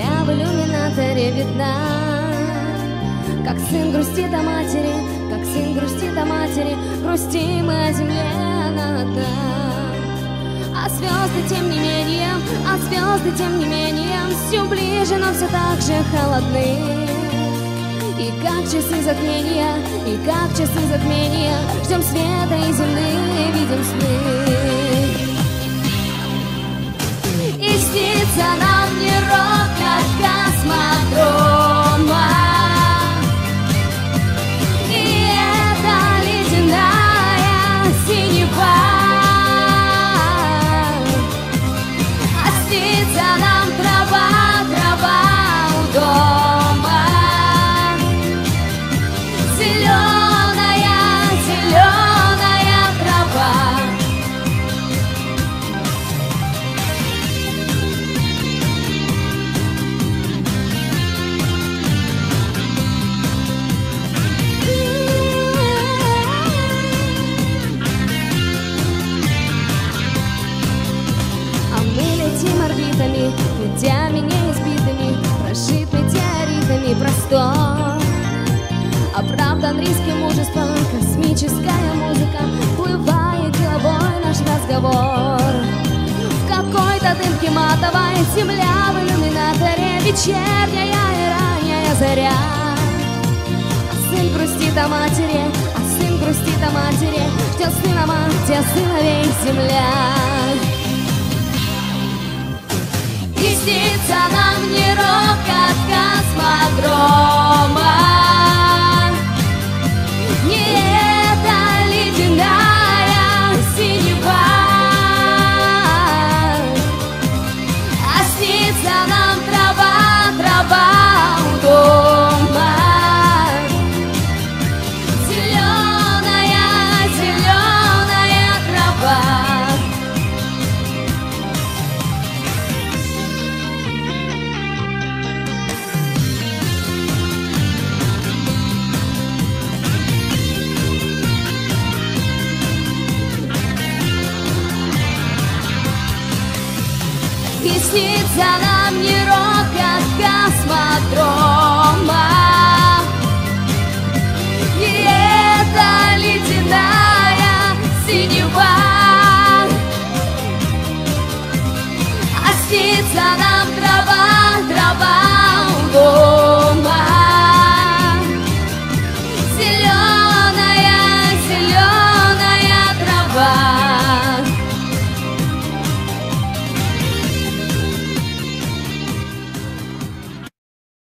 Земля в иллюминаторе видна, как сын грустит о матери, как сын грустит о матери, грустим мы о земле надо. А звезды тем не менее, а звезды тем не менее все ближе, но все так же холодны. И как часы затмения, и как часы затмения, ждем света и земли, видим сны. И снится нам не рок от космодрома, и это ледяная синева. А снится нам трава, трава у дома, зеленая, зеленая трава. Орбитами, путями неизбитыми, прошит метеоритами простор. Оправдан риски мужества, космическая музыка, плывает деловой наш разговор. В какой-то дымке матовой земля в иллюминаторе, вечерняя и ранняя заря. А сын грустит о матери, а сын грустит о матери, ждет сына мать, а сыновей земля. И снится нам не рок от космодрома, не эта ледяная синева. А снится нам трава, трава у дома, зеленая, зеленая трава. И снится нам не рок